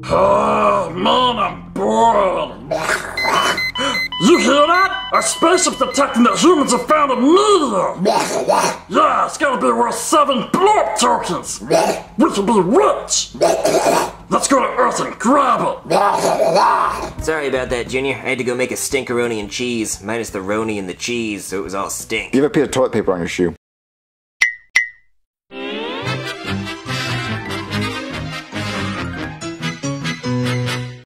Oh, man, I'm bored. You hear that? A spaceship detecting that humans have found a meteor. Yeah, it's gonna be worth 7 blurp tokens. We can be rich. Let's go to Earth and grab it. Sorry about that, Junior. I had to go make a stinkeroni and cheese, minus the roni and the cheese, so it was all stink. You have a piece of toilet paper on your shoe.